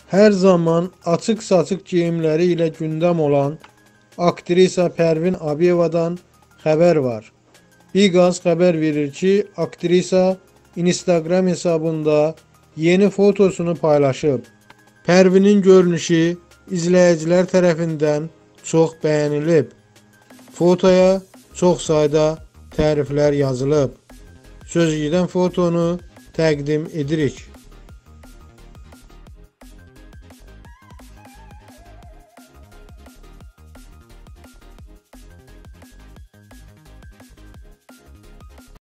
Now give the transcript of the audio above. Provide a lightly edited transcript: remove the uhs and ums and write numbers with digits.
Hər zaman açıq-saçıq geyimləri ilə gündəm olan aktrisa Pərvin Abiyevadan xəbər var. Biqaz xəbər verir ki, aktrisa Instagram hesabında yeni fotosunu paylaşıb. Pərvinin görünüşü izləyicilər tərəfindən çox bəyənilib. Fotoya çox sayda təriflər yazılıb. Sözügedən fotonu təqdim edirik.